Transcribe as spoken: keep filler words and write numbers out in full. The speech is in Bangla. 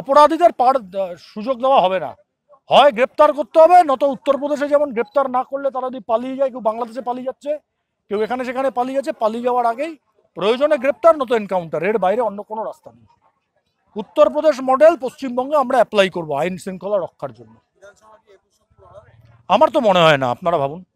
অপরাধীদের পার সুযোগ দেওয়া হবে না, হয় গ্রেপ্তার করতে হবে, নত উত্তরপ্রদেশে যেমন গ্রেপ্তার না করলে তারা যদি পালিয়ে যায়, কেউ বাংলাদেশে পালিয়ে যাচ্ছে, কেউ এখানে সেখানে পালিয়ে যাচ্ছে, পালিয়ে যাওয়ার আগেই প্রয়োজনে গ্রেপ্তার, নত এনকাউন্টার, এর বাইরে অন্য কোনো রাস্তা নেই। উত্তরপ্রদেশ মডেল পশ্চিমবঙ্গে আমরা অ্যাপ্লাই করবো আইন শৃঙ্খলা রক্ষার জন্য। আমার তো মনে হয় না, আপনারা ভাবুন।